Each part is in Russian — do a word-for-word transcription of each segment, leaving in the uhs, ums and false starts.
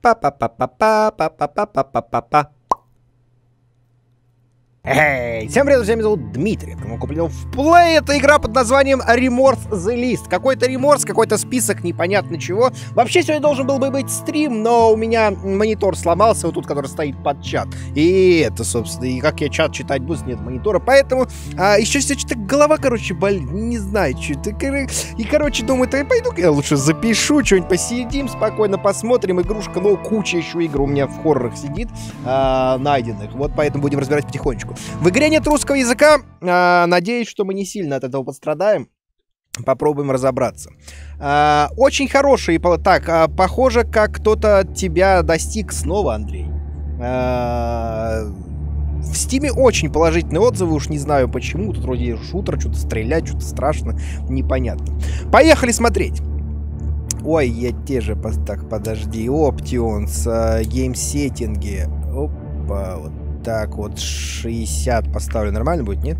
Па-па-па-па-па-па-па-па-па-па. Эй, всем привет, друзья, меня зовут Дмитрий. Мы купили в Play. Это игра под названием Remorse The List. Какой-то реморс, какой-то список непонятно чего. Вообще сегодня должен был бы быть стрим, но у меня монитор сломался, вот тут, который стоит под чат. И это, собственно, и как я чат читать буду, нет монитора. Поэтому а, еще что-то голова, короче, болит. Не знаю, что-то. И, короче, думаю, я пойду я лучше запишу, что-нибудь посидим, спокойно посмотрим. Игрушка, ну, куча еще игр у меня в хоррорах сидит, а, найденных. Вот поэтому будем разбирать потихонечку. В игре нет русского языка. А, надеюсь, что мы не сильно от этого пострадаем. Попробуем разобраться. А, очень хороший. Так, а, похоже, как кто-то тебя достиг снова, Андрей. А, в Стиме очень положительные отзывы. Уж не знаю почему. Тут вроде шутер, что-то стрелять, что-то страшно. Непонятно. Поехали смотреть. Ой, я те же... Так, подожди. Options, гейм-сеттинги. Опа, вот. Так, вот шестьдесят поставлю. Нормально будет, нет?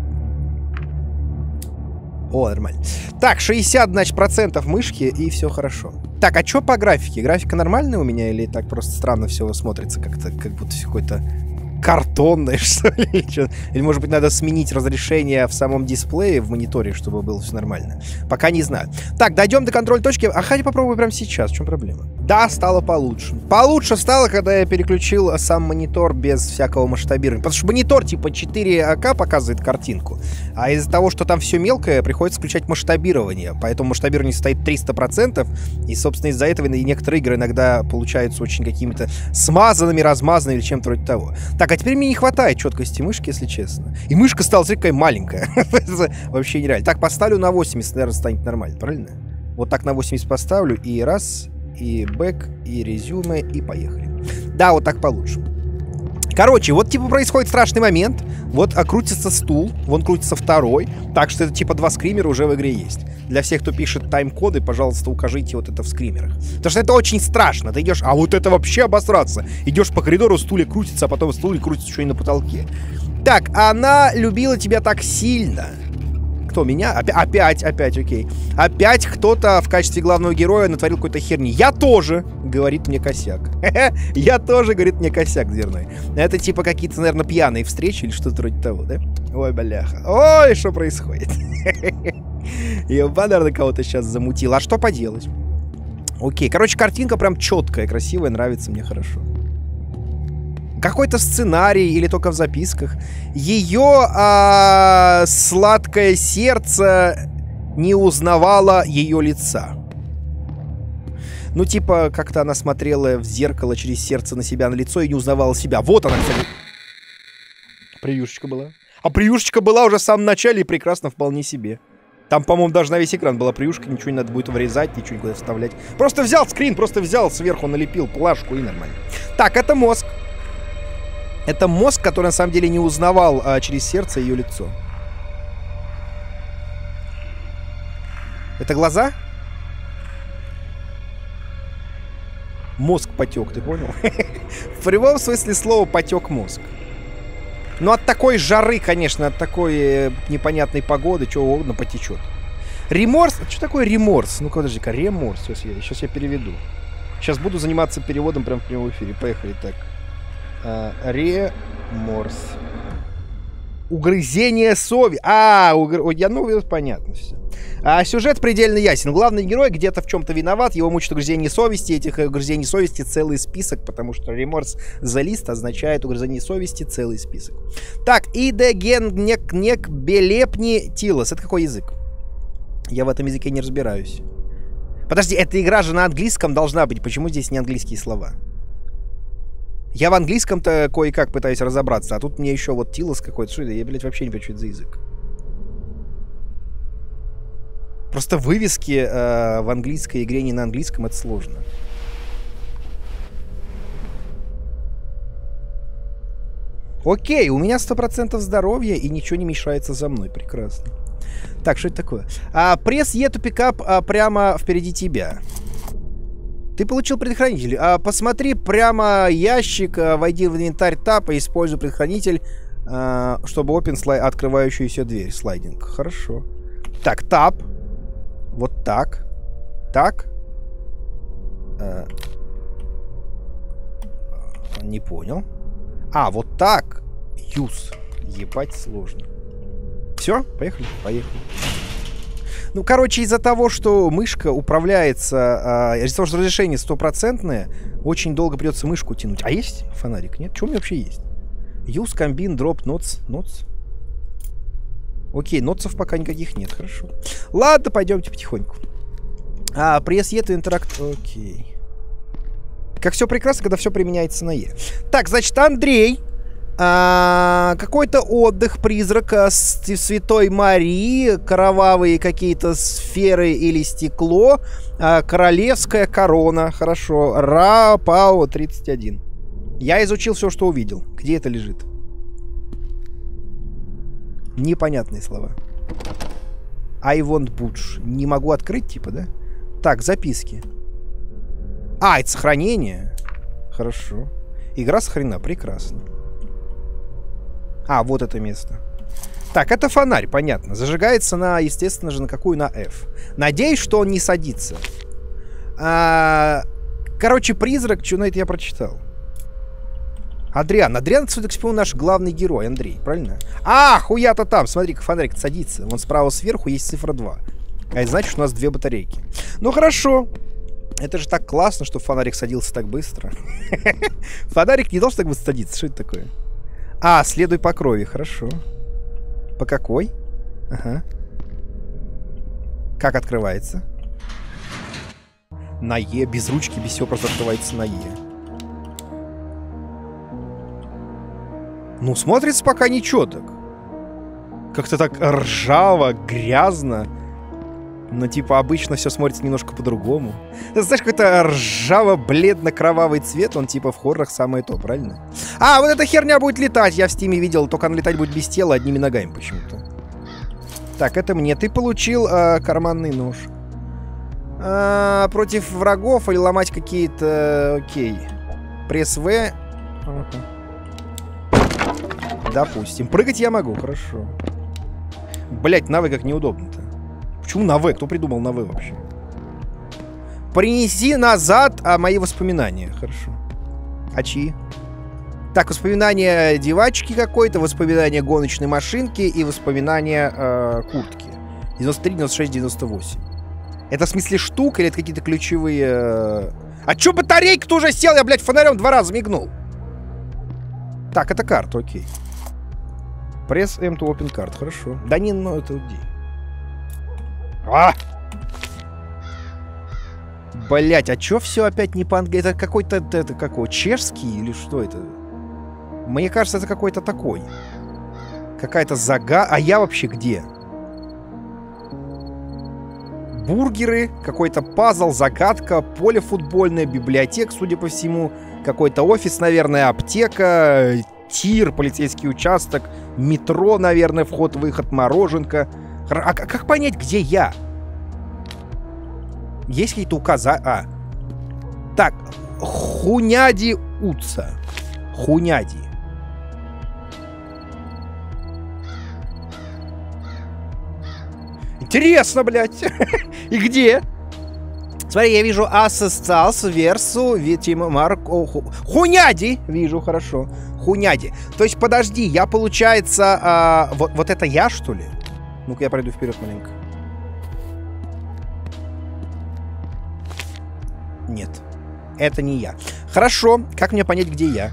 О, нормально. Так, шестьдесят, значит, процентов мышки, и все хорошо. Так, а что по графике? Графика нормальная у меня или так просто странно все смотрится? Как-то, как будто все какое-то картонное, что ли? Или, что? Или, может быть, надо сменить разрешение в самом дисплее, в мониторе, чтобы было все нормально? Пока не знаю. Так, дойдем до контроль точки. А хотя попробую прямо сейчас. В чем проблема? Да, стало получше. Получше стало, когда я переключил сам монитор без всякого масштабирования. Потому что монитор типа четыре ка показывает картинку. А из-за того, что там все мелкое, приходится включать масштабирование. Поэтому масштабирование стоит триста процентов. И, собственно, из-за этого и некоторые игры иногда получаются очень какими-то смазанными, размазанными или чем-то вроде того. Так, а теперь мне не хватает четкости мышки, если честно. И мышка стала такая маленькая. Вообще нереально. Так, поставлю на восемьдесят, наверное, станет нормально, правильно? Вот так на восемьдесят поставлю. И раз... И бэк, и резюме, и поехали. Да, вот так получше. Короче, вот типа происходит страшный момент. Вот а, крутится стул, вон крутится второй. Так что это типа два скримера уже в игре есть. Для всех, кто пишет тайм-коды, пожалуйста, укажите вот это в скримерах. Потому что это очень страшно. Ты идешь, а вот это вообще обосраться. Идешь по коридору, стулья крутится, а потом стулья крутится еще и на потолке. Так, она любила тебя так сильно. Кто, меня? Опять, опять, опять, окей. Опять кто-то в качестве главного героя натворил какой-то херни. Я тоже, говорит мне косяк. Я тоже, говорит мне косяк дверной. Это типа какие-то, наверное, пьяные встречи или что-то вроде того, да? Ой, бляха. Ой, что происходит? Еба, наверное, кого-то сейчас замутил. А что поделать? Окей, короче, картинка прям четкая, красивая, нравится мне хорошо. Какой-то сценарий или только в записках. Ее а, сладкое сердце не узнавало ее лица. Ну, типа, как-то она смотрела в зеркало через сердце на себя, на лицо и не узнавала себя. Вот она, кстати. Приюшечка была. А приюшечка была уже в самом начале и прекрасно вполне себе. Там, по-моему, даже на весь экран была приюшка, ничего не надо будет вырезать, ничего никуда вставлять. Просто взял скрин, просто взял, сверху налепил плашку и нормально. Так, это мозг. Это мозг, который на самом деле не узнавал а, через сердце ее лицо. Это глаза? Мозг потек, ты понял? В прямом смысле слова потек мозг. Ну, от такой жары, конечно, от такой э, непонятной погоды, чего угодно потечет. Реморс? Что такое реморс? Ну-ка, подожди-ка, реморс. Сейчас я, сейчас я переведу. Сейчас буду заниматься переводом прямо в прямом эфире. Поехали, так. Реморс. Угрызение совести. А, угр... я, ну, понятно все. А сюжет предельно ясен. Главный герой где-то в чем-то виноват, его мучит угрызение совести. Этих угрызений совести целый список, потому что Remorse The List означает угрызение совести целый список. Так, идеген нек нек белепни тилос. Это какой язык? Я в этом языке не разбираюсь. Подожди, эта игра же на английском должна быть. Почему здесь не английские слова? Я в английском-то кое-как пытаюсь разобраться, а тут мне еще вот тилос какой-то. Что это? Я, блядь, вообще не понимаю, что это за язык. Просто вывески э, в английской игре не на английском, это сложно. Окей, у меня сто процентов здоровья и ничего не мешается за мной. Прекрасно. Так, что это такое? А, пресс E to pick up а, прямо впереди тебя. Ты получил предохранитель. А, посмотри прямо ящик, а, войди в инвентарь тап и используй предохранитель, а, чтобы open слай... открывающуюся дверь. Слайдинг. Хорошо. Так, тап. Вот так. Так. А. Не понял. А, вот так. Юз. Ебать сложно. Все, поехали? Поехали. Ну, короче, из-за того, что мышка управляется... Э, из-за того, что разрешение стопроцентное, очень долго придется мышку тянуть. А есть фонарик? Нет? Что у меня вообще есть? Use, комбин, дроп, нотс. Нотс. Окей, нотсов пока никаких нет. Хорошо. Ладно, пойдемте потихоньку. А, пресс Е, то интеракт... Окей. Как все прекрасно, когда все применяется на Е. Так, значит, Андрей... А, какой-то отдых призрака с Святой Марии, кровавые какие-то сферы или стекло, а, королевская корона, хорошо, Ра Пао тридцать один. Я изучил все, что увидел. Где это лежит? Непонятные слова. I want butch. Не могу открыть, типа, да? Так, записки. А, это сохранение. Хорошо. Игра сохранена, прекрасно. А, вот это место. Так, это фонарь, понятно. Зажигается на, естественно же, на какую? На F. Надеюсь, что он не садится. А, короче, призрак, что на это я прочитал. Адриан. Адриан, судя по всему, наш главный герой, Андрей, правильно? А, хуя-то там. Смотри-ка, фонарик садится. Вон справа сверху есть цифра два. А это значит, что у нас две батарейки. Ну, хорошо. Это же так классно, что фонарик садился так быстро. Фонарик не должен так быстро садиться. Что это такое? А, следуй по крови, хорошо. По какой? Ага. Как открывается? На Е, без ручки, без всего, просто открывается на Е. Ну, смотрится пока ничего так. Как-то так ржаво, грязно. Но, типа, обычно все смотрится немножко по-другому. Ты знаешь, какой-то ржаво-бледно-кровавый цвет, он, типа, в хоррорах самое то, правильно? А, вот эта херня будет летать, я в стиме видел, только она летать будет без тела, одними ногами почему-то. Так, это мне. Ты получил э, карманный нож. А, против врагов или ломать какие-то... Окей. Пресс В. Ага. Допустим. Прыгать я могу, хорошо. Блять, на В как неудобно-то. Почему на В? Кто придумал на В вообще? Принеси назад а, мои воспоминания. Хорошо. А чьи? Так, воспоминания девочки какой-то, воспоминания гоночной машинки и воспоминания э, куртки. девяносто три, девяносто шесть, девяносто восемь. Это в смысле штук или это какие-то ключевые... Э... А чё батарейка-то уже сел? Я, блядь, фонарем два раза мигнул. Так, это карта, окей. Пресс M to open card, хорошо. Да не, ну это где? А! Блять, а чё все опять не по-английски? Это какой-то, это какой, чешский или что это? Мне кажется, это какой-то такой. Какая-то зага... А я вообще где? Бургеры, какой-то пазл, загадка, поле футбольное, библиотека, судя по всему. Какой-то офис, наверное, аптека, тир, полицейский участок, метро, наверное, вход-выход, мороженка. А как понять, где я? Есть какие-то указания? А. Так, Хуняди Уца. Хуняди. Интересно, блядь. И где? Смотри, я вижу Ассесталс, Версу, Витима, Марко... Хуняди! Вижу, хорошо. Хуняди. То есть, подожди, я, получается... А, вот, вот это я, что ли? Ну-ка, я пройду вперед маленько. Нет. Это не я. Хорошо. Как мне понять, где я?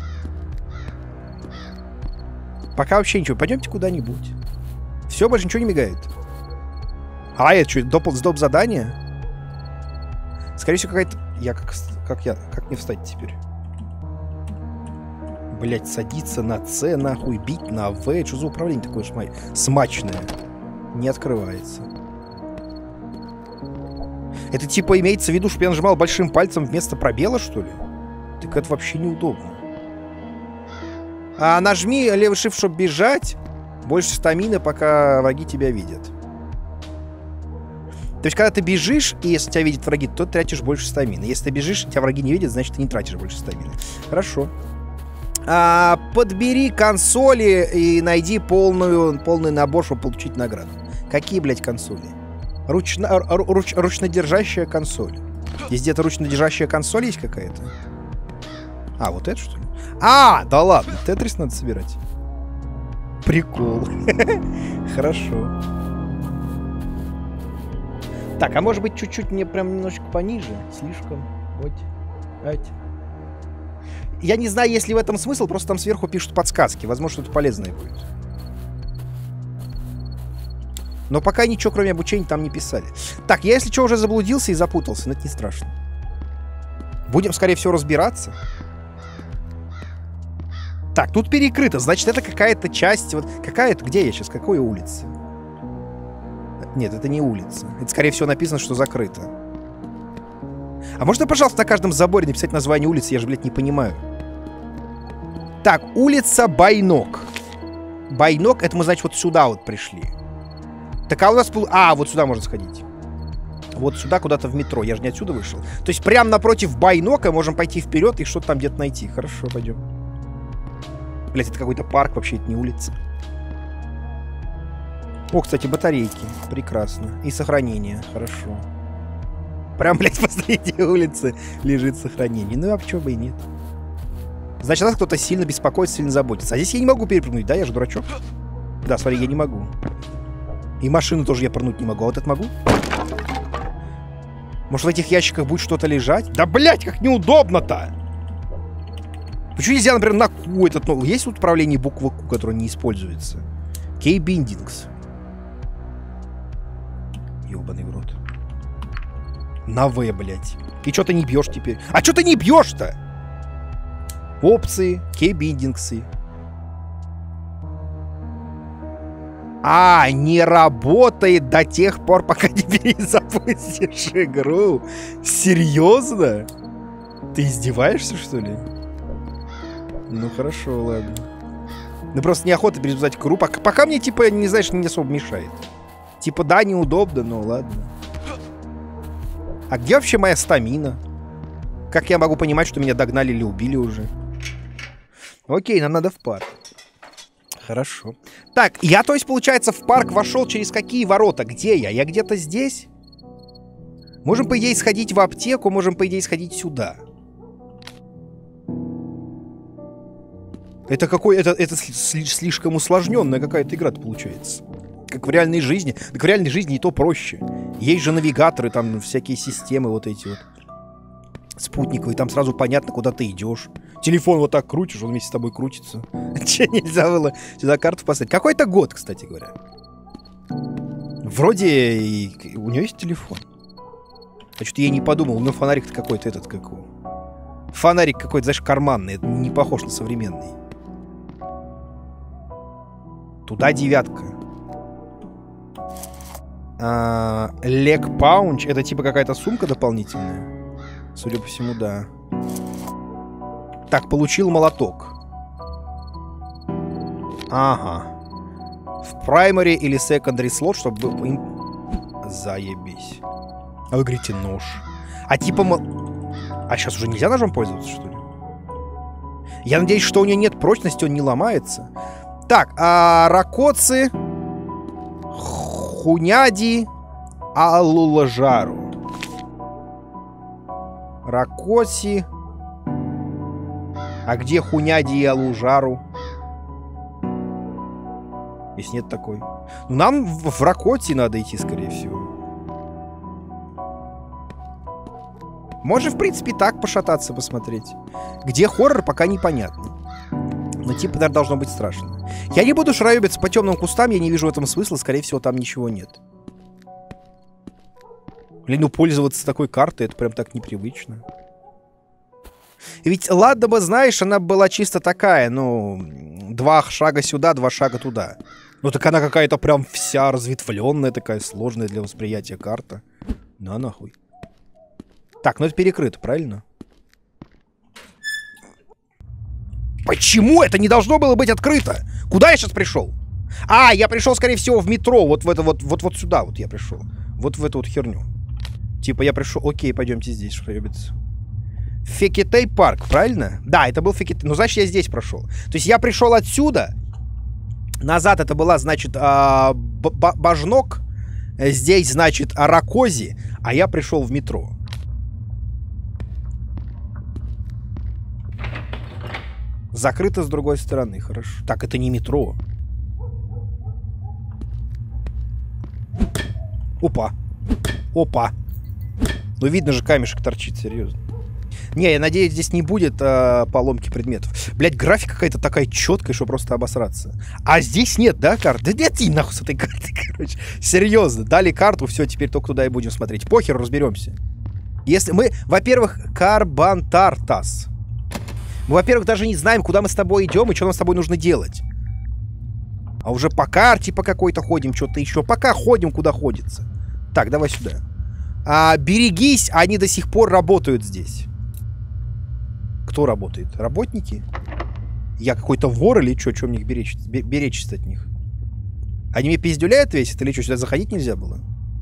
Пока вообще ничего. Пойдемте куда-нибудь. Все, больше ничего не мигает. А, это что, доп, доп задание? Скорее всего, какая-то... Я как... Как я... Как мне встать теперь? Блять, садиться на С, нахуй, бить на В. Что за управление такое шмай? Смачное. Не открывается. Это типа имеется в виду, что я нажимал большим пальцем вместо пробела, что ли? Так это вообще неудобно. А нажми левый shift, чтобы бежать. Больше стамины, пока враги тебя видят. То есть, когда ты бежишь, и если тебя видят враги, то ты тратишь больше стамины. Если ты бежишь, тебя враги не видят, значит, ты не тратишь больше стамины. Хорошо. А, подбери консоли и найди полную, полный набор, чтобы получить награду. Какие, блядь, консоли? Ручно, руч, ручнодержащая консоль. Здесь где-то ручнодержащая консоль есть какая-то? А, вот это что ли? А, да ладно, Тетрис надо собирать. Прикол. Хорошо. Так, а может быть чуть-чуть мне прям немножечко пониже? Слишком. Вот. Ать. Я не знаю, есть ли в этом смысл, просто там сверху пишут подсказки. Возможно, что-то полезное будет. Но пока ничего, кроме обучения, там не писали. Так, я, если что, уже заблудился и запутался, но это не страшно. Будем, скорее всего, разбираться. Так, тут перекрыто. Значит, это какая-то часть... Вот какая-то... Где я сейчас? Какой улица? Нет, это не улица. Это, скорее всего, написано, что закрыто. А можно, пожалуйста, на каждом заборе написать название улицы? Я же, блядь, не понимаю. Так, улица Байнок. Байнок, это мы, значит, вот сюда вот пришли. Так, а у нас... А, вот сюда можно сходить. Вот сюда, куда-то в метро. Я же не отсюда вышел. То есть прямо напротив Байнока можем пойти вперед и что-то там где-то найти. Хорошо, пойдем. Блять, это какой-то парк, вообще это не улица. О, кстати, батарейки. Прекрасно. И сохранение. Хорошо. Прям, блядь, посреди улицы лежит сохранение. Ну, а почему бы и нет? Значит, нас кто-то сильно беспокоится, сильно заботится. А здесь я не могу перепрыгнуть, да? Я же дурачок. Да, смотри, я не могу. И машину тоже я прыгнуть не могу. А вот это могу? Может, в этих ящиках будет что-то лежать? Да, блядь, как неудобно-то! Почему нельзя, например, на Q этот новый? Есть тут управление буквы Q, которое не используется? Кей-биндингс. Ёбаный в рот. На В, блядь. И что ты не бьешь теперь? А что ты не бьешь-то? Опции, кей-биндингсы. А, не работает до тех пор, пока не перезапустишь игру. Серьезно? Ты издеваешься, что ли? Ну хорошо, ладно. Ну просто неохота перезапускать игру. Пока, пока мне, типа, не знаешь, не особо мешает. Типа, да, неудобно, но ладно. А где вообще моя стамина? Как я могу понимать, что меня догнали или убили уже? Окей, нам надо в парк. Хорошо. Так, я, то есть, получается, в парк вошел через какие ворота? Где я? Я где-то здесь? Можем, по идее, сходить в аптеку, можем, по идее, сходить сюда. Это какой... Это, это слишком усложненная какая-то игра-то получается. Как в реальной жизни. Так в реальной жизни и то проще. Есть же навигаторы, там всякие системы вот эти вот. Спутниковые, там сразу понятно, куда ты идешь. Телефон вот так крутишь, он вместе с тобой крутится. Че, нельзя было сюда карту поставить? Какой-то год, кстати говоря. Вроде и... у нее есть телефон. А что-то я не подумал, у нее фонарик-то какой-то этот, как у... Фонарик какой-то, знаешь, карманный, это не похож на современный. Туда девятка. А, Лег Паунч, это типа какая-то сумка дополнительная? Судя по всему, да. Так, получил молоток. Ага. В primary или secondary слот, чтобы... Им... Заебись. А вы говорите нож. А типа... А сейчас уже нельзя ножом пользоваться, что ли? Я надеюсь, что у нее нет прочности, он не ломается. Так, а ракоцы... Хуняди... Алулажару. Ракоси. А где Хуняди и Алужару? Если нет такой. Ну, нам в, в Ракоте надо идти, скорее всего. Можно, в принципе, так пошататься, посмотреть. Где хоррор, пока непонятно. Но типа, наверное, должно быть страшно. Я не буду шароебиться по темным кустам, я не вижу в этом смысла. Скорее всего, там ничего нет. Блин, ну пользоваться такой картой, это прям так непривычно. И ведь, ладно бы, знаешь, она была чисто такая, ну, два шага сюда, два шага туда. Ну, так она какая-то прям вся разветвленная, такая сложная для восприятия карта. На нахуй. Так, ну это перекрыто, правильно? Почему это не должно было быть открыто? Куда я сейчас пришел? А, я пришел, скорее всего, в метро. Вот в это вот, вот, вот сюда вот я пришел. Вот в эту вот херню. Типа я пришел... Окей, пойдемте здесь, что любится. Фекетей парк, правильно? Да, это был Фекетей. Ну, значит, я здесь прошел. То есть я пришел отсюда. Назад это была, значит, а, Бажнок. Здесь, значит, Ракози. А я пришел в метро. Закрыто с другой стороны, хорошо. Так, это не метро. Опа. Опа. Ну, видно же, камешек торчит, серьезно. Не, я надеюсь, здесь не будет а, поломки предметов. Блять, графика какая-то такая четкая, что просто обосраться. А здесь нет, да, карты? Да нет, и нахуй с этой картой, короче. Серьезно, дали карту, все, теперь только туда и будем смотреть. Похер, разберемся. Если мы, во-первых, Карбантартас. Мы, во-первых, даже не знаем, куда мы с тобой идем и что нам с тобой нужно делать. А уже по карте по какой-то ходим, что-то еще. Пока ходим, куда ходится. Так, давай сюда. А, берегись, они до сих пор работают здесь. Кто работает? Работники? Я какой-то вор или что? Что мне их беречь, беречься от них? Они мне пиздюляют весят или что? Сюда заходить нельзя было?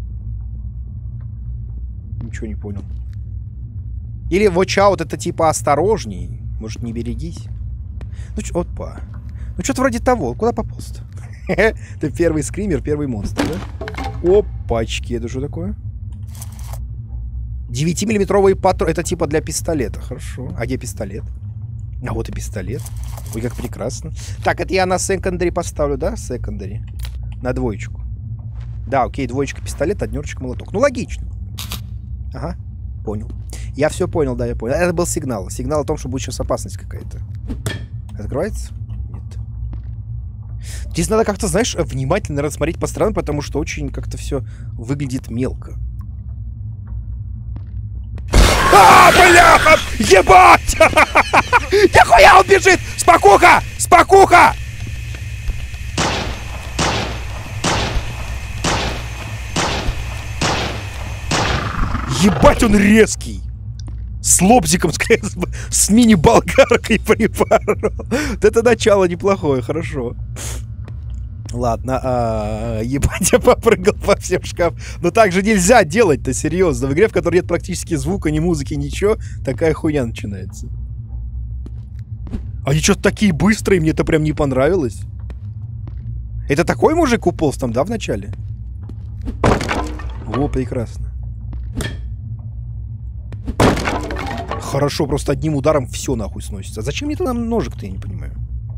Ничего не понял. Или watch out это типа осторожней. Может, не берегись? Ну, чё, опа. Ну, что-то вроде того. Куда пополз-то? Это первый скример, первый монстр, да? Опачки. Это что такое? девятимиллиметровые патроны. Это типа для пистолета. Хорошо. А где пистолет? А вот и пистолет. Ой, как прекрасно. Так, это я на секондари поставлю, да? Секондари. На двоечку. Да, окей, двоечка пистолет, однерочка молоток. Ну, логично. Ага, понял. Я все понял, да, я понял. Это был сигнал. Сигнал о том, что будет сейчас опасность какая-то. Открывается? Нет. Здесь надо как-то, знаешь, внимательно рассмотреть по сторонам, потому что очень как-то все выглядит мелко. А, бляха! Ебать! Нихуя он бежит! Спокуха! Спокуха! Ебать, он резкий! С лобзиком, скорее, с мини-болгаркой припарил. Это начало неплохое, хорошо. Ладно, а, ебать, я попрыгал по всем шкафам. Но так же нельзя делать-то, серьезно. В игре, в которой нет практически звука, ни музыки, ничего, такая хуйня начинается. Они что-то такие быстрые, мне это прям не понравилось. Это такой мужик уполз там, да, в начале? О, прекрасно. Хорошо, просто одним ударом все нахуй сносится. А зачем мне тогда ножик-то, я не понимаю.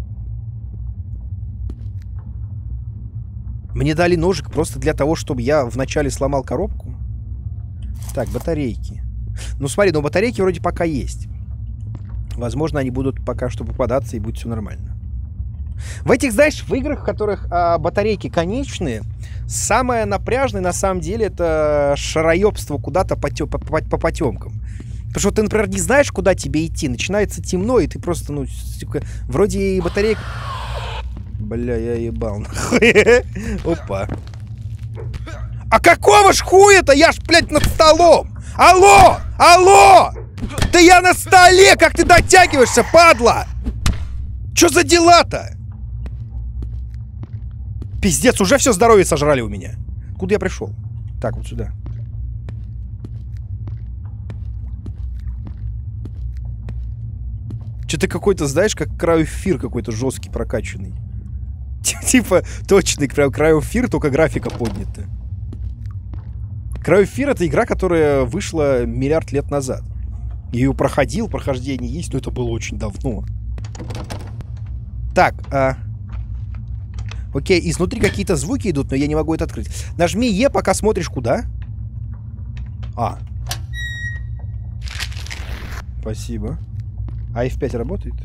Мне дали ножик просто для того, чтобы я вначале сломал коробку. Так, батарейки. Ну смотри, но батарейки вроде пока есть. Возможно, они будут пока что попадаться и будет все нормально. В этих, знаешь, в играх, в которых а, батарейки конечные, самое напряжное на самом деле это шароебство куда-то по, по, по, по потемкам. Потому что ты, например, не знаешь, куда тебе идти. Начинается темно, и ты просто, ну, вроде и батарейка... Бля, я ебал. Опа. А какого ж хуя-то? Я ж, блядь, над столом! Алло! Алло! Да я на столе! Как ты дотягиваешься, падла? Чё за дела-то? Пиздец, уже все здоровье сожрали у меня. Куда я пришел? Так, вот сюда. Что-то какой-то, знаешь, как крайофир какой-то жесткий, прокачанный. Типа, точный прям крайофир, только графика поднята. Крайофир — это игра, которая вышла миллиард лет назад. Я ее проходил, прохождение есть, но это было очень давно. Так, а... Окей, изнутри какие-то звуки идут, но я не могу это открыть. Нажми Е, пока смотришь куда. А. Спасибо. А эф пять работает?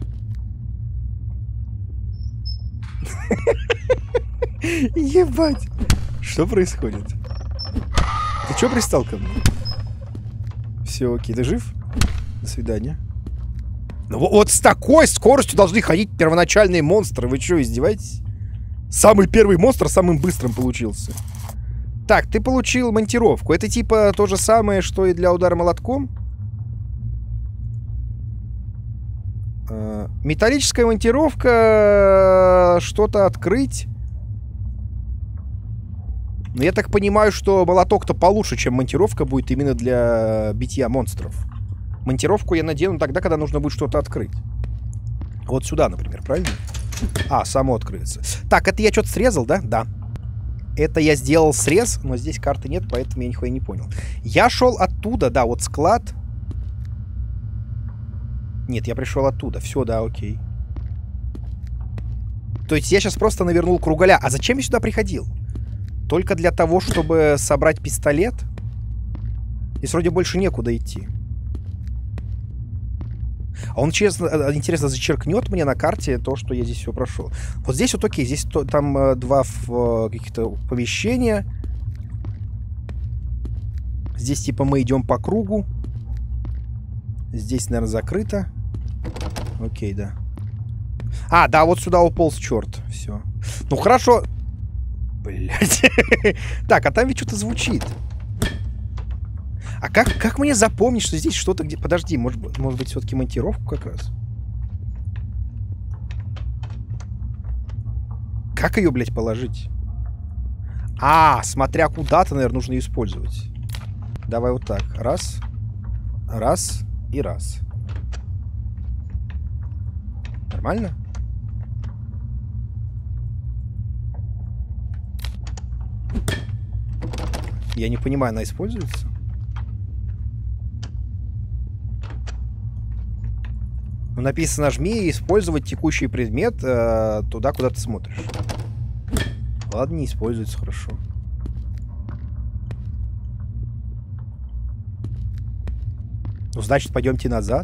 Ебать. Что происходит? Ты чё пристал ко мне? Все, окей, ты жив? До свидания. Ну, вот с такой скоростью должны ходить первоначальные монстры. Вы что, издеваетесь? Самый первый монстр самым быстрым получился. Так, ты получил монтировку. Это типа то же самое, что и для удара молотком? Металлическая монтировка, что-то открыть. Но я так понимаю, что молоток-то получше, чем монтировка будет именно для битья монстров. Монтировку я надену тогда, когда нужно будет что-то открыть. Вот сюда, например, правильно? А, само открыется. Так, это я что-то срезал, да? Да. Это я сделал срез, но здесь карты нет, поэтому я нихуя не понял. Я шел оттуда, да, вот склад. Нет, я пришел оттуда. Все, да, окей. То есть я сейчас просто навернул кругаля. А зачем я сюда приходил? Только для того, чтобы собрать пистолет? Здесь вроде больше некуда идти. А он, честно, интересно, зачеркнет мне на карте то, что я здесь все прошел. Вот здесь вот окей, здесь то, там э, два э, каких-то помещения. Здесь типа мы идем по кругу. Здесь, наверное, закрыто. Окей, да. А, да, вот сюда уполз черт. Все. Ну хорошо. Блять. Так, а там ведь что-то звучит. А как, как мне запомнить, что здесь что-то где... Подожди, может, быть, может быть, все-таки монтировку как раз? Как ее, блядь, положить? А, смотря куда-то, наверное, нужно ее использовать. Давай вот так. Раз. Раз. И раз. Нормально? Я не понимаю, она используется? Ну, написано, нажми использовать текущий предмет э, туда, куда ты смотришь. Ладно, не используется, хорошо. Ну, значит, пойдемте назад.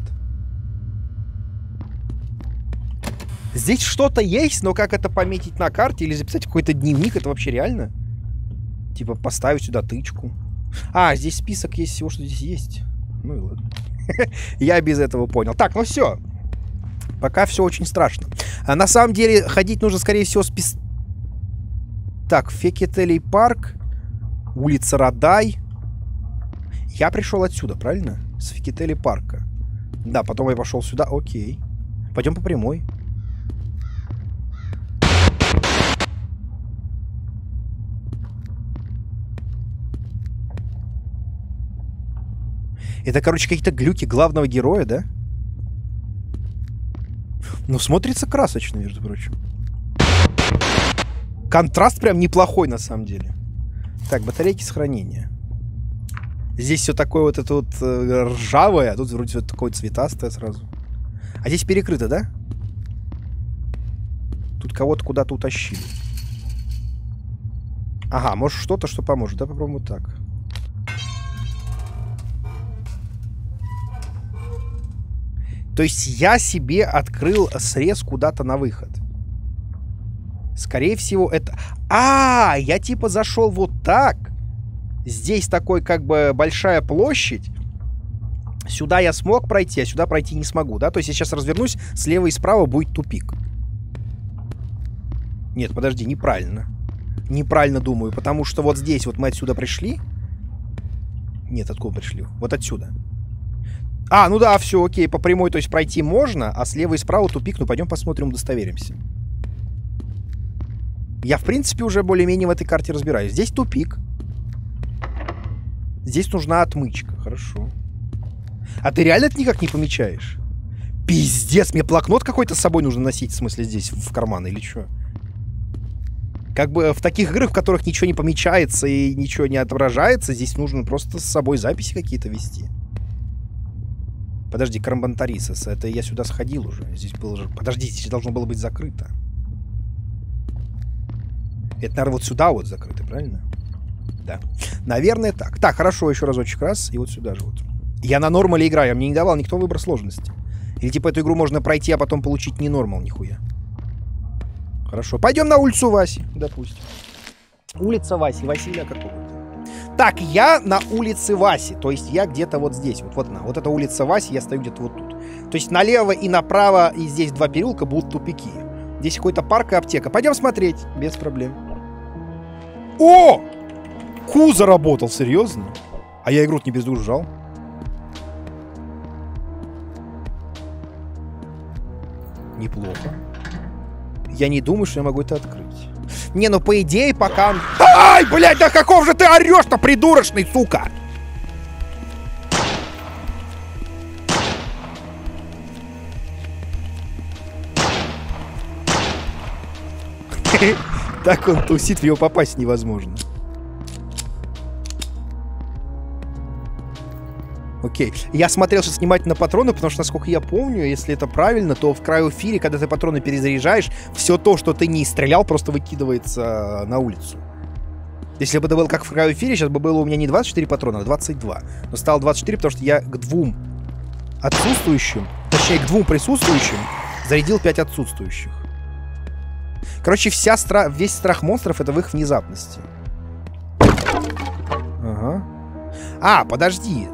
Здесь что-то есть, но как это пометить на карте или записать какой-то дневник, это вообще реально? Типа поставить сюда тычку. А, здесь список есть всего, что здесь есть. Ну и ладно. Я без этого понял. Так, ну все. Пока все очень страшно. А на самом деле ходить нужно, скорее всего, с пис... Так, Фекетелей парк. Улица Радай. Я пришел отсюда, правильно? С Фекетелей парка. Да, потом я пошел сюда. Окей. Пойдем по прямой. Это, короче, какие-то глюки главного героя, да? Ну, смотрится красочно, между прочим. Контраст прям неплохой, на самом деле. Так, батарейки сохранения. Здесь все такое вот это вот э, ржавое, а тут вроде все такое цветастое сразу. А здесь перекрыто, да? Тут кого-то куда-то утащили. Ага, может что-то, что поможет. Да, попробуем вот так. То есть я себе открыл срез куда-то на выход. Скорее всего, это... А, я типа зашел вот так. Здесь такой как бы большая площадь. Сюда я смог пройти, а сюда пройти не смогу, да? То есть я сейчас развернусь, слева и справа будет тупик. Нет, подожди, неправильно. Неправильно думаю, потому что вот здесь вот мы отсюда пришли. Нет, откуда пришли? Вот отсюда. А, ну да, все, окей, по прямой, то есть пройти можно, а слева и справа тупик. Ну, пойдем посмотрим, удостоверимся. Я, в принципе, уже более-менее в этой карте разбираюсь. Здесь тупик. Здесь нужна отмычка, хорошо. А ты реально это никак не помечаешь? Пиздец, мне блокнот какой-то с собой нужно носить, в смысле, здесь, в карман или что? Как бы в таких играх, в которых ничего не помечается и ничего не отображается, здесь нужно просто с собой записи какие-то вести. Подожди, Карамбантарисос, это я сюда сходил уже. Здесь было же... Подожди, здесь должно было быть закрыто. Это, наверное, вот сюда вот закрыто, правильно? Да. Наверное, так. Так, хорошо, еще разочек раз. И вот сюда же вот. Я на нормале играю, а мне не давал никто выбор сложности. Или типа эту игру можно пройти, а потом получить не нормал нихуя. Хорошо. Пойдем на улицу Васи, допустим. Улица Васи, Василия какого-то. Так, я на улице Васи. То есть я где-то вот здесь. Вот, вот она. Вот эта улица Васи, я стою где-то вот тут. То есть налево и направо, и здесь два переулка будут тупики. Здесь какой-то парк и аптека. Пойдем смотреть. Без проблем. О! Ку заработал, серьезно? А я игру не бездуржал. Неплохо. Я не думаю, что я могу это открыть. Не, ну по идее, пока... Ай, блядь, да каков же ты орешь-то, придурочный, сука! Так он тусит, в него попасть невозможно. Окей. Я смотрел сейчас внимательно патроны, потому что, насколько я помню, если это правильно, то в крайофире, когда ты патроны перезаряжаешь, все то, что ты не стрелял, просто выкидывается на улицу. Если бы это было как в крайофире, сейчас бы было у меня не двадцать четыре патрона, а двадцать два. Но стало двадцать четыре, потому что я к двум отсутствующим, точнее, к двум присутствующим зарядил пять отсутствующих. Короче, вся стра... весь страх монстров — это в их внезапности. Ага. А, подожди.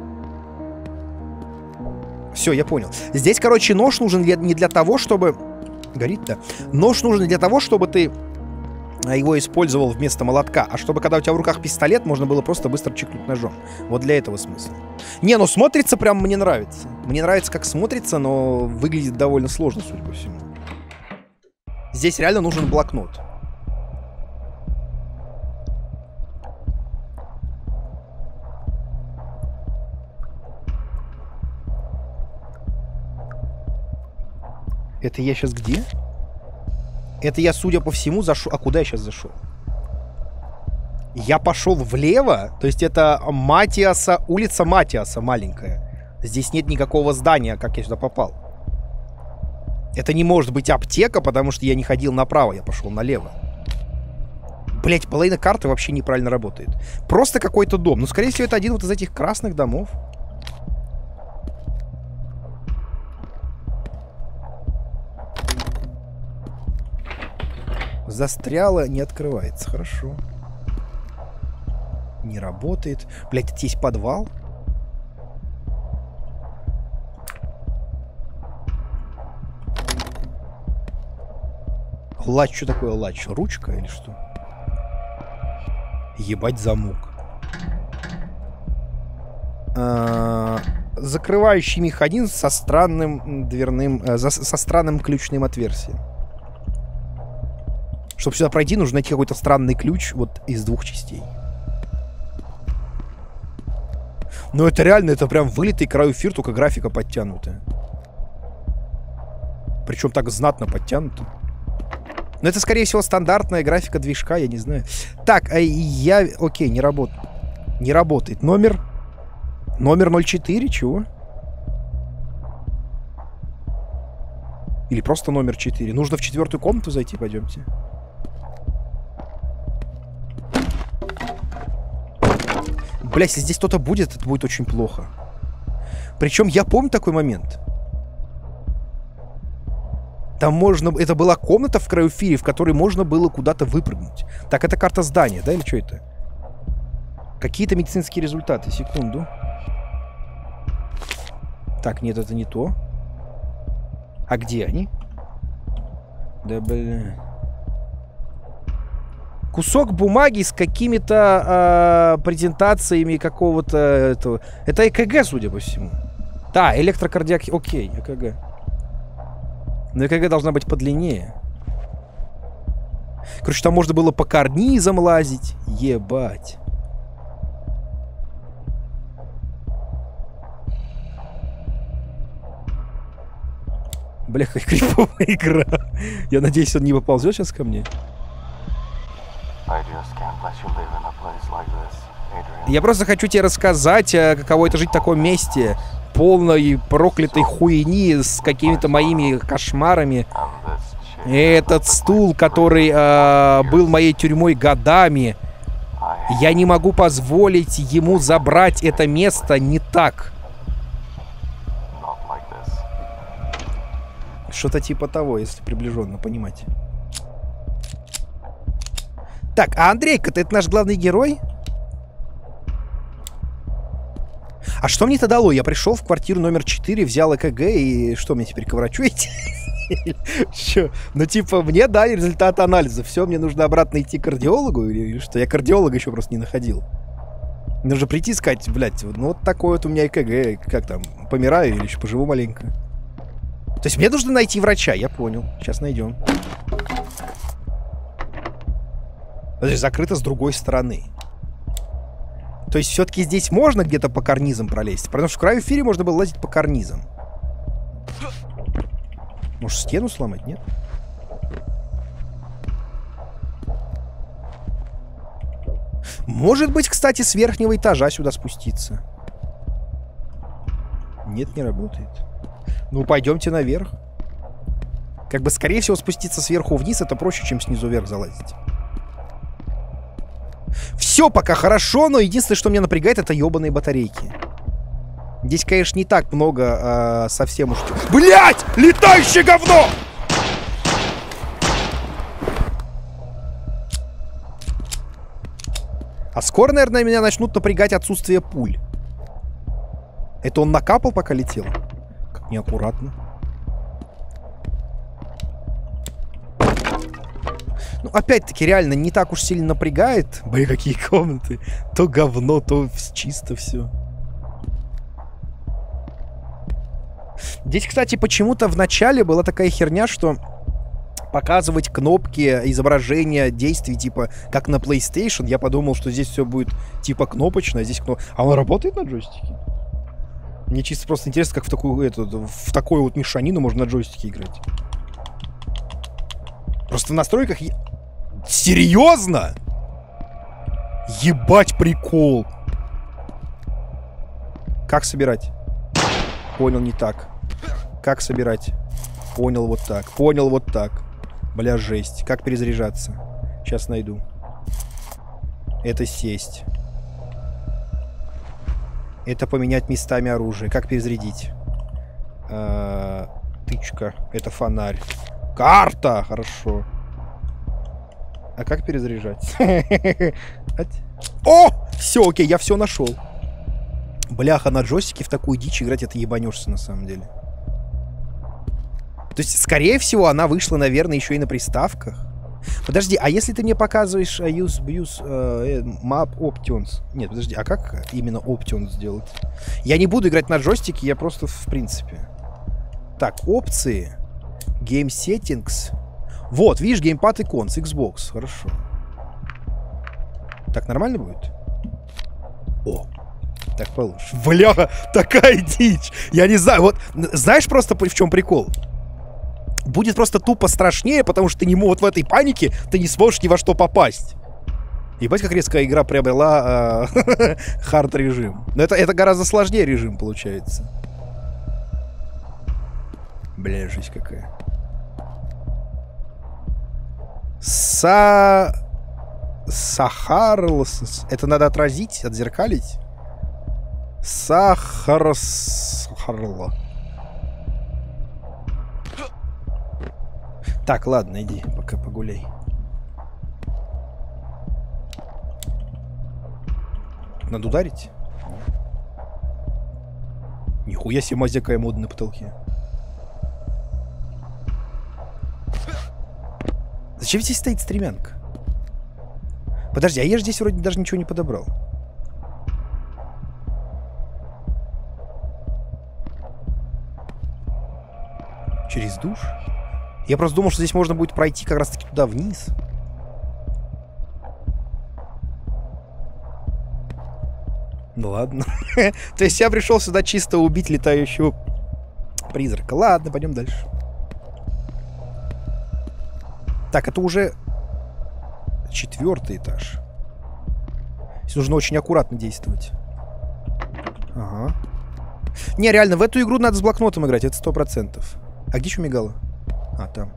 Все, я понял. Здесь, короче, нож нужен для... не для того, чтобы... Горит, да? Нож нужен для того, чтобы ты его использовал вместо молотка, а чтобы, когда у тебя в руках пистолет, можно было просто быстро чикнуть ножом. Вот для этого смысла. Не, ну смотрится прям мне нравится. Мне нравится, как смотрится, но выглядит довольно сложно, судя по всему. Здесь реально нужен блокнот. Это я сейчас где? Это я, судя по всему, зашел... А куда я сейчас зашел? Я пошел влево. То есть это Матиаса, улица Матиаса маленькая. Здесь нет никакого здания, как я сюда попал. Это не может быть аптека, потому что я не ходил направо, я пошел налево. Блять, половина карты вообще неправильно работает. Просто какой-то дом. Ну, скорее всего, это один вот из этих красных домов. Застряло, не открывается. Хорошо. Не работает. Блять, это есть подвал? Лач, что такое лач? Ручка или что? Ебать замок. А, закрывающий механизм со странным дверным... Э, со странным ключным отверстием. Чтобы сюда пройти, нужно найти какой-то странный ключ вот из двух частей. Но это реально, это прям вылитый крайофир, только графика подтянутая. Причем так знатно подтянута. Но это, скорее всего, стандартная графика движка, я не знаю. Так, а я... Окей, не работает. Не работает. Номер... Номер ноль четыре, чего? Или просто номер четыре. Нужно в четвертую комнату зайти, пойдемте. Бля, если здесь кто-то будет, это будет очень плохо. Причем я помню такой момент. Там можно... Это была комната в крайофире, в которой можно было куда-то выпрыгнуть. Так, это карта здания, да? Или что это? Какие-то медицинские результаты. Секунду. Так, нет, это не то. А где они? Да, блин. Кусок бумаги с какими-то э, презентациями какого-то этого. Это ЭКГ, судя по всему. Да, электрокардиак... Окей, ЭКГ. Но ЭКГ должна быть подлиннее. Короче, там можно было по карнизам лазить. Ебать. Бля, какая криповая игра. Я надеюсь, он не поползет сейчас ко мне. Я просто хочу тебе рассказать, каково это жить в таком месте, полной проклятой хуйни с какими-то моими кошмарами. Этот стул, который э, был моей тюрьмой годами, я не могу позволить ему забрать это место не так. Что-то типа того, если приближенно понимать. Так, а Андрейка-то это наш главный герой? А что мне это дало? Я пришел в квартиру номер четыре, взял ЭКГ и что, мне теперь коврачуете? Че? Ну типа мне дали результаты анализа. Все, мне нужно обратно идти к кардиологу или что? Я кардиолога еще просто не находил. Нужно прийти и сказать, блядь, ну вот такой вот у меня ЭКГ. Как там, помираю или еще поживу маленько? То есть мне нужно найти врача, я понял. Сейчас найдем. Подожди, закрыто с другой стороны. То есть все-таки здесь можно где-то по карнизам пролезть? Потому что в крайофире можно было лазить по карнизам. Может, стену сломать, нет? Может быть, кстати, с верхнего этажа сюда спуститься. Нет, не работает. Ну, пойдемте наверх. Как бы, скорее всего, спуститься сверху вниз это проще, чем снизу вверх залазить. Все пока хорошо, но единственное, что меня напрягает, это ебаные батарейки. Здесь, конечно, не так много а, совсем уж... Блять! Летающее говно! А скоро, наверное, меня начнут напрягать отсутствие пуль. Это он накапал, пока летел? Как неаккуратно. Ну, опять-таки, реально не так уж сильно напрягает. Блин, какие комнаты. То говно, то чисто все. Здесь, кстати, почему-то в начале была такая херня, что показывать кнопки, изображения действий, типа, как на PlayStation. Я подумал, что здесь все будет, типа, кнопочно, а здесь кнопка. А он работает на джойстике? Мне чисто просто интересно, как в такую, эту, в такую вот мешанину можно на джойстике играть. Просто в настройках... Я... Серьезно? Ебать прикол. Как собирать? Понял, не так. Как собирать? Понял, вот так. Понял, вот так. Бля, жесть. Как перезаряжаться? Сейчас найду. Это сесть. Это поменять местами оружие. Как перезарядить? А, тычка. Это фонарь. Карта! Хорошо. А как перезаряжать? О! Все, окей, я все нашел. Бляха, на джойстике в такую дичь играть, это ебанешься на самом деле. То есть, скорее всего, она вышла, наверное, еще и на приставках. Подожди, а если ты мне показываешь uh, use, use uh, map options? Нет, подожди, а как именно options сделать? Я не буду играть на джойстике, я просто в принципе. Так, опции. Game settings. Вот, видишь, геймпад icons, Xbox. Хорошо. Так, нормально будет? О, так получше. Бля, такая дичь. Я не знаю, вот, знаешь просто в чем прикол? Будет просто тупо страшнее, потому что ты не вот в этой панике ты не сможешь ни во что попасть. Ебать, как резко игра приобрела э, хард режим. Но это, это гораздо сложнее режим получается. Бля, жизнь какая. Са... Сахарлс. Это надо отразить, отзеркалить. Сахарс... Сахарла. Так, ладно, иди, пока погуляй. Надо ударить? Нихуя себе мазя какая мода на потолке. Зачем здесь стоит стремянка? Подожди, а я же здесь вроде даже ничего не подобрал. Через душ? Я просто думал, что здесь можно будет пройти как раз-таки туда вниз. Ну ладно. То есть я пришел сюда чисто убить летающего призрака. Ладно, пойдем дальше. Так, это уже четвертый этаж. Здесь нужно очень аккуратно действовать. Ага. Не, реально, в эту игру надо с блокнотом играть, это сто процентов. А где еще мигало? А, там.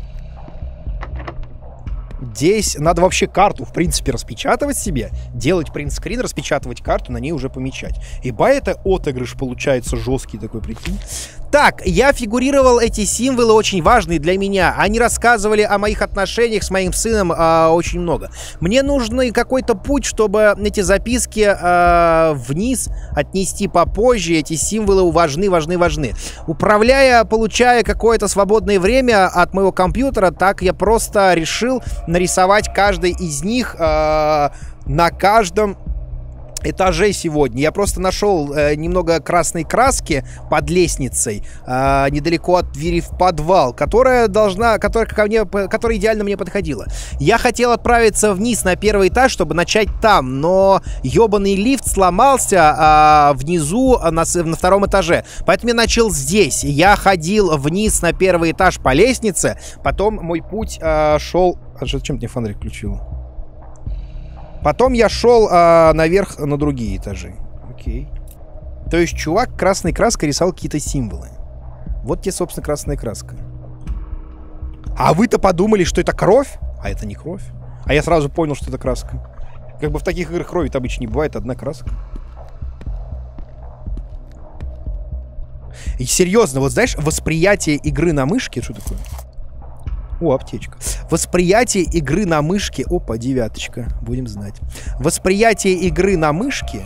Здесь надо вообще карту, в принципе, распечатывать себе, делать принтскрин, распечатывать карту, на ней уже помечать. Ибо это отыгрыш получается жесткий такой, прикинь. Так, я фигурировал, эти символы очень важные для меня. Они рассказывали о моих отношениях с моим сыном э, очень много. Мне нужен какой-то путь, чтобы эти записки э, вниз отнести попозже. Эти символы важны, важны, важны. Управляя, получая какое-то свободное время от моего компьютера, так я просто решил нарисовать каждый из них э, на каждом этаже сегодня. Я просто нашел э, немного красной краски под лестницей, э, недалеко от двери в подвал, которая должна, которая, ко мне, которая идеально мне подходила. Я хотел отправиться вниз на первый этаж, чтобы начать там, но ебаный лифт сломался э, внизу на, на втором этаже. Поэтому я начал здесь. Я ходил вниз на первый этаж по лестнице, потом мой путь э, шел... А зачем мне фонарик включил? Потом я шел а, наверх на другие этажи. Окей. То есть чувак красной краской рисовал какие-то символы. Вот тебе, собственно, красная краска. А вы-то подумали, что это кровь? А это не кровь. А я сразу понял, что это краска. Как бы в таких играх крови-то обычно не бывает, одна краска. И серьезно, вот знаешь, восприятие игры на мышке... Что такое? О, аптечка. Восприятие игры на мышке... Опа, девяточка. Будем знать. Восприятие игры на мышке...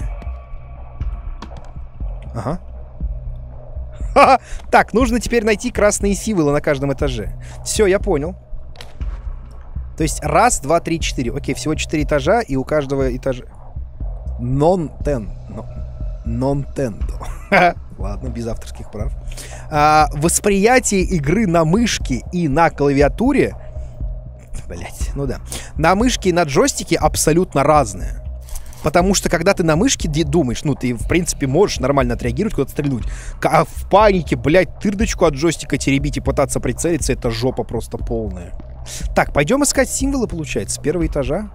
Ага. Ха-ха. Так, нужно теперь найти красные символы на каждом этаже. Все, я понял. То есть раз, два, три, четыре. Окей, всего четыре этажа, и у каждого этажа... Non-ten. Non-tendo. Ладно, без авторских прав. А, восприятие игры на мышке и на клавиатуре... Блять, ну да. На мышке и на джойстике абсолютно разное. Потому что, когда ты на мышке думаешь, ну, ты, в принципе, можешь нормально отреагировать, куда-то стрельнуть. А в панике, блядь, тырдочку от джойстика теребить и пытаться прицелиться, это жопа просто полная. Так, пойдем искать символы, получается, с первого этажа.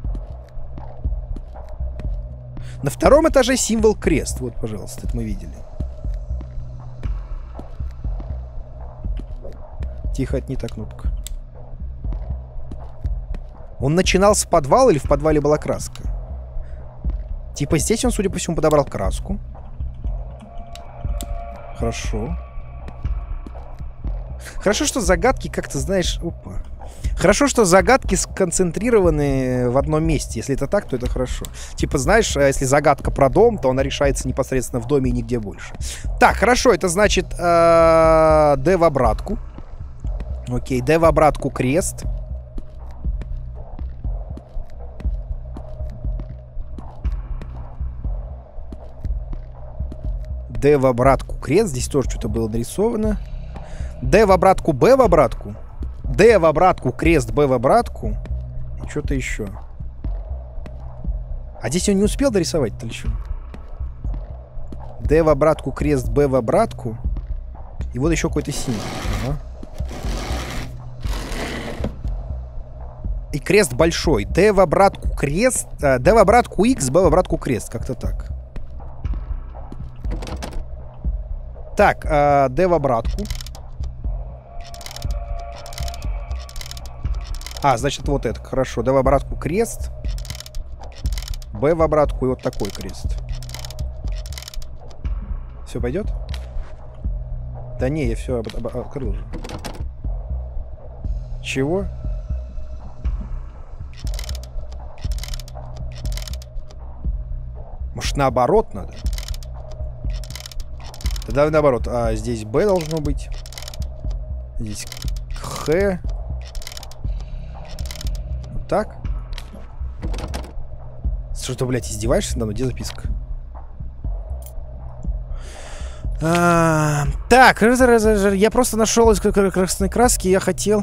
На втором этаже символ крест. Вот, пожалуйста, это мы видели. Тихо, это не та кнопка. Он начинал с подвала или в подвале была краска? Типа здесь он, судя по всему, подобрал краску. Хорошо. Хорошо, что загадки как-то, знаешь... Опа. Хорошо, что загадки сконцентрированы в одном месте. Если это так, то это хорошо. Типа, знаешь, если загадка про дом, то она решается непосредственно в доме и нигде больше. Так, хорошо, это значит э, Д в обратку. Окей, Д в обратку крест. Д в обратку крест. Здесь тоже что-то было нарисовано. Д в обратку, Б в обратку. Д в обратку, крест, Б в обратку. И что-то еще. А здесь он не успел дорисовать-то или что? Д в обратку, крест, Б в обратку. И вот еще какой-то символ. Ага. И крест большой. Д в обратку, крест. А, Д в обратку, X, Б в обратку, крест. Как-то так. Так, а, Д в обратку. А, значит, вот это. Хорошо. Д в обратку крест. Б в обратку и вот такой крест. Все пойдет? Да не, я все об об открыл уже. Чего? Может, наоборот надо? Тогда наоборот. А здесь Б должно быть. Здесь Х. Вот так. Что ты, блядь, издеваешься? Да, ну где записка? А, так, я просто нашел из красной краски, я хотел...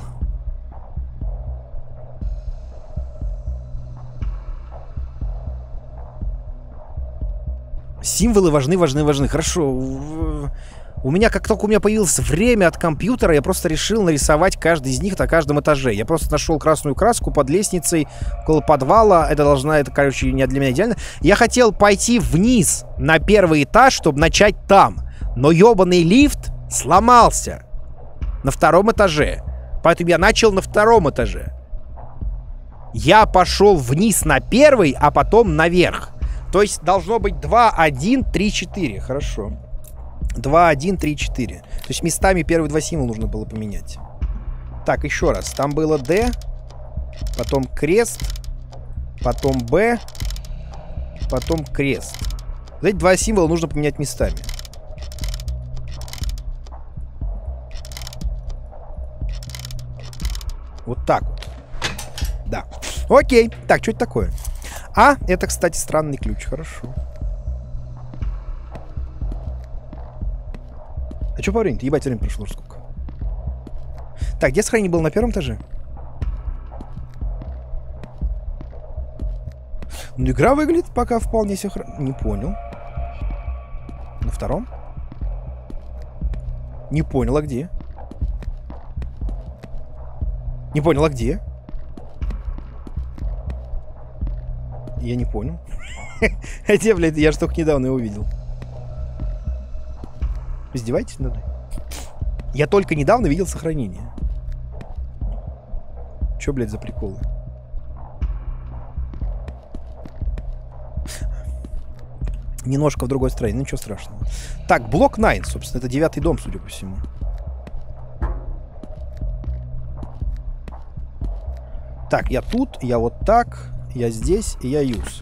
Символы важны, важны, важны. Хорошо. У меня, как только у меня появилось время от компьютера, я просто решил нарисовать каждый из них на каждом этаже. Я просто нашел красную краску под лестницей, около подвала. Это должна, это, короче, не для меня идеально. Я хотел пойти вниз на первый этаж, чтобы начать там. Но ебаный лифт сломался на втором этаже. Поэтому я начал на втором этаже. Я пошел вниз на первый, а потом наверх. То есть должно быть два, один, три, четыре. Хорошо. два, один, три, четыре. То есть местами первые два символа нужно было поменять. Так, еще раз. Там было D, потом крест, потом B, потом крест. Вот эти два символа нужно поменять местами. Вот так вот. Да. Окей. Так, что это такое? А, это, кстати, странный ключ. Хорошо. А что по времени-то? Ебать, время прошло уже сколько. Так, где сохранение было? На первом этаже? Ну, игра выглядит пока вполне себе хорошо. Не понял. На втором? Не понял, а где? Не понял, а где? Я не понял. Хотя, блядь, я же только недавно его увидел. Издеваетесь надо мной? Я только недавно видел сохранение. Чё, блядь, за приколы? Немножко в другой стороне, ну ничего страшного. Так, блок девять, собственно, это девятый дом, судя по всему. Так, я тут, я вот так, я здесь, и я юз.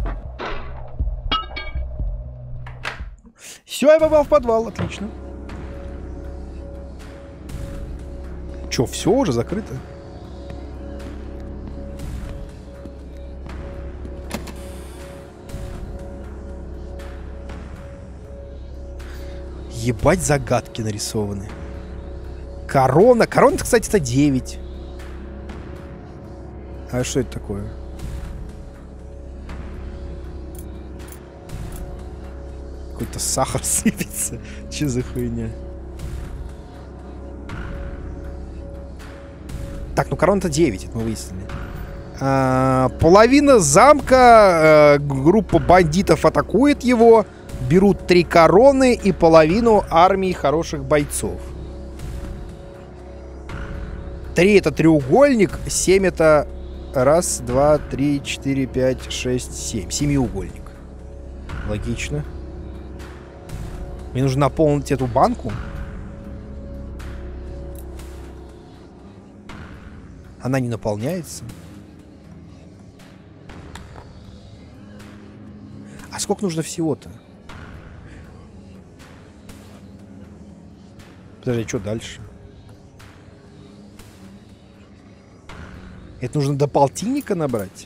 Все, я попал в подвал, отлично. Че, все уже закрыто? Ебать, загадки нарисованы. Корона. Корона, кстати, это девять. А что это такое? Какой-то сахар сыпется. Че за хуйня? Так, ну корона-то девять, это мы выяснили. А, половина замка, а, группа бандитов атакует его. Берут три короны и половину армии хороших бойцов. Три это треугольник, семь это раз, два, три, четыре, пять, шесть, семь. Семиугольник. Логично. Мне нужно наполнить эту банку. Она не наполняется. А сколько нужно всего-то? Подожди, что дальше? Это нужно до полтинника набрать?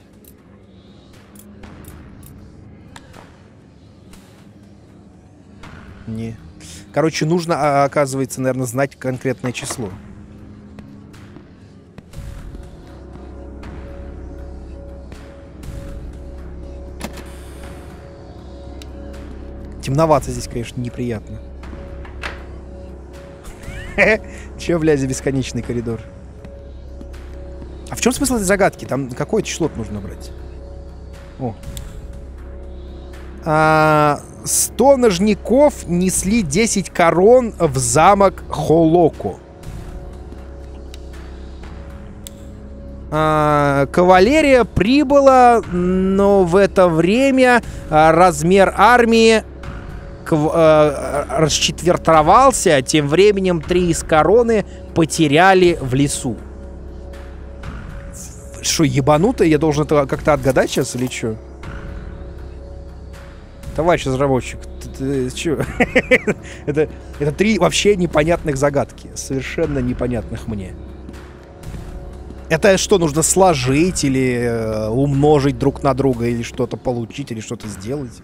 Не. Короче, нужно, оказывается, наверное, знать конкретное число. Темновато здесь, конечно, неприятно. Че, блядь, за бесконечный коридор? А в чем смысл этой загадки? Там какое число нужно брать? О. А, сто ножников несли десять корон в замок Холоко. А, кавалерия прибыла, но в это время а, размер армии расчетвертовался, тем временем три из короны потеряли в лесу. Что, ебануто? Я должен это как-то отгадать сейчас или что? Товарищ разработчик, ты, ты что? это, это три вообще непонятных загадки. Совершенно непонятных мне. Это что, нужно сложить или э, умножить друг на друга, или что-то получить, или что-то сделать?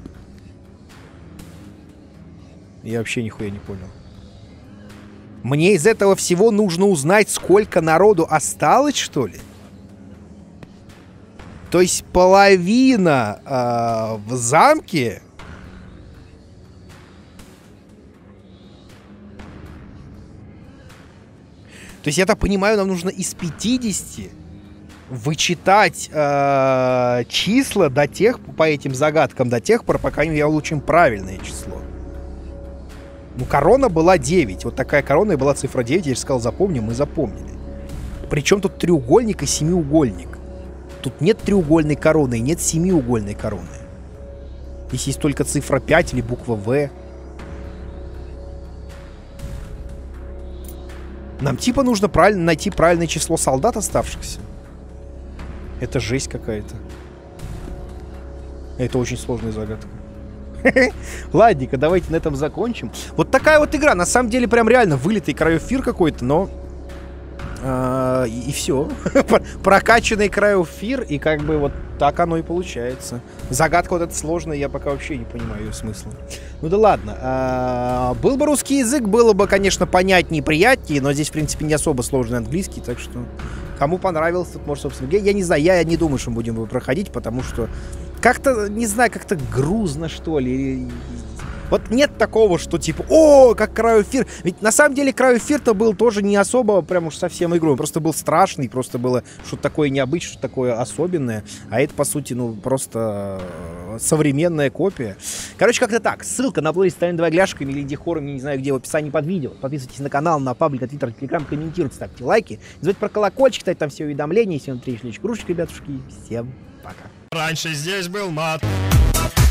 Я вообще нихуя не понял. Мне из этого всего нужно узнать, сколько народу осталось, что ли? То есть половина э, в замке? То есть, я так понимаю, нам нужно из пятидесяти вычитать э, числа до тех, по этим загадкам до тех пор, пока мы получим правильное число. Ну, корона была девять. Вот такая корона и была цифра девять. Я же сказал, запомним, мы запомнили. Причем тут треугольник и семиугольник. Тут нет треугольной короны и нет семиугольной короны. Здесь есть только цифра пять или буква В. Нам типа нужно правильно найти правильное число солдат оставшихся. Это жесть какая-то. Это очень сложная загадка. Ладненько, давайте на этом закончим. Вот такая вот игра. На самом деле прям реально вылитый краеэфир какой-то, но... А, и, и все. Прокачанный краеэфир, и как бы вот так оно и получается. Загадка вот эта сложная, я пока вообще не понимаю ее смысла. Ну да ладно. А, был бы русский язык, было бы, конечно, понятнее и приятнее, но здесь, в принципе, не особо сложный английский, так что... Кому понравилось, тут может, собственно... Я, я не знаю, я не думаю, что мы будем его проходить, потому что... Как-то, не знаю, как-то грузно, что ли. Вот нет такого, что типа, о, как Cryo Fear. Ведь на самом деле Cryo Fear-то был тоже не особо прям уж совсем игрой. Он просто был страшный, просто было что-то такое необычное, что-то такое особенное. А это, по сути, ну, просто современная копия. Короче, как-то так. Ссылка на плейлист «Ставим два гляшками» или «Дихором», я не знаю где, в описании под видео. Подписывайтесь на канал, на паблик, на твиттер, телеграм, комментируйте, ставьте лайки. Не забудьте про колокольчик, ставьте там все уведомления. Если вам трещь кружечка, ребятушки. Всем пока. Раньше здесь был мат.